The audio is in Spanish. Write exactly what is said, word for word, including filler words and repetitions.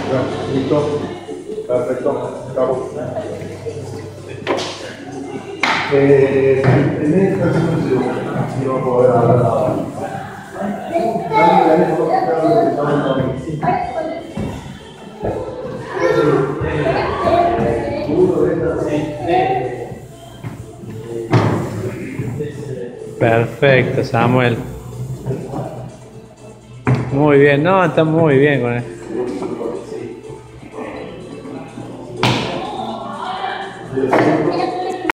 Ya, listo. Perfecto. Acabo. Eh, en esta situación, no va a poder hablar nada. Dale, dale, por favor, lo que estamos hablando. Perfecto, Samuel. Muy bien, no, está muy bien con él.